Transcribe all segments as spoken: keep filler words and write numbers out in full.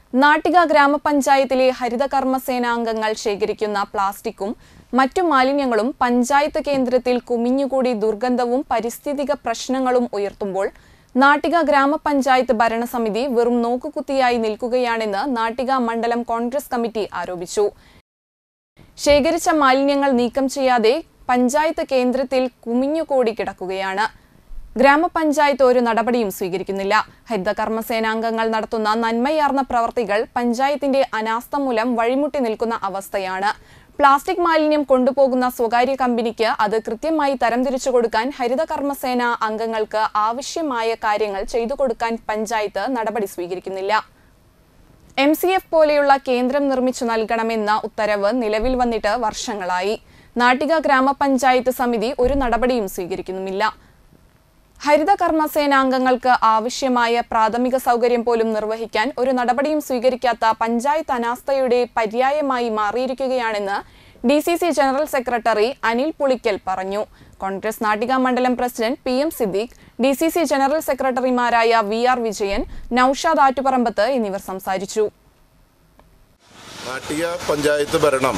നാട്ടിക ഗ്രാമപഞ്ചായത്തിലെ ഹരിതകർമ്മസേനാംഗങ്ങൾ ശേഖരിക്കുന്ന പ്ലാസ്റ്റിക്കും മറ്റു മാലിന്യങ്ങളും പഞ്ചായത്ത് കേന്ദ്രത്തിൽ കുമിഞ്ഞുകൂടി ദുർഗന്ധവും പാരിസ്ഥിതിക പ്രശ്നങ്ങളും ഉയർത്തുമ്പോൾ നാട്ടിക ഗ്രാമപഞ്ചായത്ത് ഭരണസമിതി വെറും നോക്കുകുത്തിയായി നിൽക്കുകയാണെന്ന് നാട്ടിക മണ്ഡലം കോൺഗ്രസ് കമ്മിറ്റി ആരോപിച്ചു. ശേഖരിച്ച മാലിന്യങ്ങൾ നീക്കം ചെയ്യാതെ പഞ്ചായത്ത് കേന്ദ്രത്തിൽ കുമിഞ്ഞുകൂടി കിടക്കുകയാണ്. ഗ്രാമപഞ്ചായത്ത് ഒരു നടപടിയും സ്വീകരിക്കുന്നില്ല. ഹരിതകർമ്മസേനാംഗങ്ങൾ നടത്തുന്ന നന്മയാർന്ന പ്രവർത്തികൾ പഞ്ചായത്തിന്റെ അനാസ്ഥ മൂലം വഴിമുട്ടി നിൽക്കുന്ന അവസ്ഥയാണ്. പ്ലാസ്റ്റിക് മാലിന്യം കൊണ്ടുപോകുന്ന സ്വകാര്യ കമ്പനിക്ക് അത് കൃത്യമായി തരംതിരിച്ചു കൊടുക്കാൻ ഹരിതകർമ്മസേന അംഗങ്ങൾക്ക് ആവശ്യമായ കാര്യങ്ങൾ ചെയ്തു കൊടുക്കാൻ പഞ്ചായത്ത് നടപടി സ്വീകരിക്കുന്നില്ല. എം സി എഫ് പോലെയുള്ള കേന്ദ്രം നിർമ്മിച്ചു നൽകണമെന്ന ഉത്തരവ് നിലവിൽ വന്നിട്ട് വർഷങ്ങളായി. നാട്ടിക ഗ്രാമപഞ്ചായത്ത് സമിതി ഒരു നടപടിയും സ്വീകരിക്കുന്നുമില്ല. ഹരിതകർമ്മസേനാംഗങ്ങൾക്ക് ആവശ്യമായ പ്രാഥമിക സൗകര്യം പോലും നിർവഹിക്കാൻ ഒരു നടപടിയും സ്വീകരിക്കാത്ത പഞ്ചായത്ത് അനാസ്ഥയുടെ പര്യായമായി മാറിയിരിക്കുകയാണെന്ന് D C C general secretary Anil Pulickal പറഞ്ഞു. കോൺഗ്രസ് നാട്ടിക മണ്ഡലം president P M Siddique, D C C general സെക്രട്ടറിമാരായ വി ആർ വിജയൻ, നൌഷാദ് ആറ്റുപറമ്പത്ത് എന്നിവർ സംസാരിച്ചു. നാട്ടിക പഞ്ചായത്ത് ഭരണം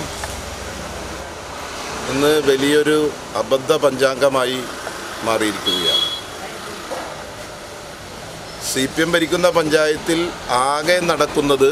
ഇന്ന് വലിയൊരു അബദ്ധ പഞ്ചാംഗമായി മാറിയിരിക്കുകയാണ്. സി പി എം ഭരിക്കുന്ന പഞ്ചായത്തിൽ ആകെ നടക്കുന്നത്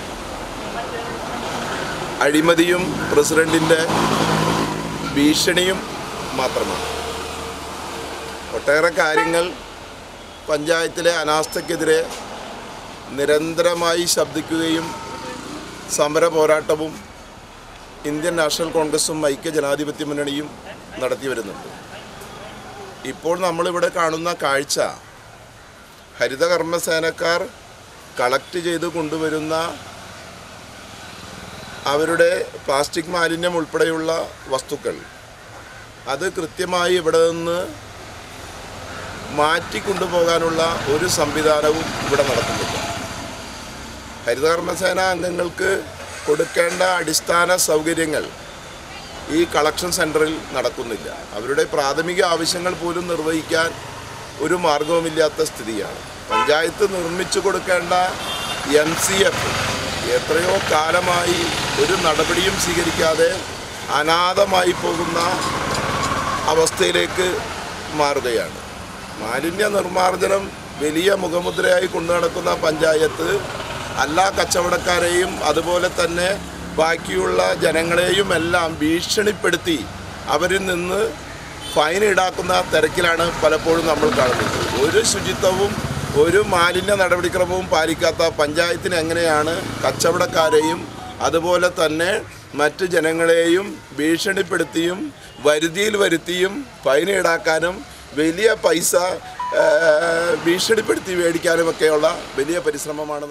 അഴിമതിയും പ്രസിഡന്റിൻ്റെ ഭീഷണിയും മാത്രമാണ്. ഒട്ടേറെ കാര്യങ്ങൾ പഞ്ചായത്തിലെ അനാസ്ഥയ്ക്കെതിരെ നിരന്തരമായി ശബ്ദിക്കുകയും സമര പോരാട്ടവും ഇന്ത്യൻ നാഷണൽ കോൺഗ്രസും ഐക്യ ജനാധിപത്യ മുന്നണിയും നടത്തി വരുന്നുണ്ട്. ഇപ്പോൾ നമ്മളിവിടെ കാണുന്ന കാഴ്ച ഹരിതകർമ്മസേനക്കാർ കളക്ട് ചെയ്ത് കൊണ്ടുവരുന്ന അവരുടെ പ്ലാസ്റ്റിക് മാലിന്യം ഉൾപ്പെടെയുള്ള വസ്തുക്കൾ അത് കൃത്യമായി ഇവിടെ നിന്ന് മാറ്റിക്കൊണ്ടുപോകാനുള്ള ഒരു സംവിധാനവും ഇവിടെ നടക്കുന്നില്ല. ഹരിതകർമ്മസേന അംഗങ്ങൾക്ക് കൊടുക്കേണ്ട അടിസ്ഥാന സൗകര്യങ്ങൾ ഈ കളക്ഷൻ സെൻറ്ററിൽ നടക്കുന്നില്ല. അവരുടെ പ്രാഥമിക ആവശ്യങ്ങൾ പോലും നിർവഹിക്കാൻ ഒരു മാർഗവുമില്ലാത്ത സ്ഥിതിയാണ്. പഞ്ചായത്ത് നിർമ്മിച്ചു കൊടുക്കേണ്ട എം സി എഫ് എത്രയോ കാലമായി ഒരു നടപടിയും സ്വീകരിക്കാതെ അനാഥമായി പോകുന്ന അവസ്ഥയിലേക്ക് മാറുകയാണ്. മാലിന്യ നിർമ്മാർജ്ജനം വലിയ മുഖമുദ്രയായി കൊണ്ടു നടക്കുന്ന പഞ്ചായത്ത് എല്ലാ കച്ചവടക്കാരെയും അതുപോലെ തന്നെ ബാക്കിയുള്ള ജനങ്ങളെയും എല്ലാം ഭീഷണിപ്പെടുത്തി അവരിൽ നിന്ന് ഫൈൻ ഈടാക്കുന്ന തിരക്കിലാണ് പലപ്പോഴും നമ്മൾ കാണുന്നത്. ഒരു ശുചിത്വവും ഒരു മാലിന്യ നടപടിക്രമവും പാലിക്കാത്ത പഞ്ചായത്തിന് എങ്ങനെയാണ് കച്ചവടക്കാരെയും അതുപോലെ തന്നെ മറ്റ് ജനങ്ങളെയും ഭീഷണിപ്പെടുത്തിയും വരുതിയിൽ വരുത്തിയും ഫൈൻ ഈടാക്കാനും വലിയ പൈസ ഭീഷണിപ്പെടുത്തി മേടിക്കാനുമൊക്കെയുള്ള വലിയ പരിശ്രമമാണ്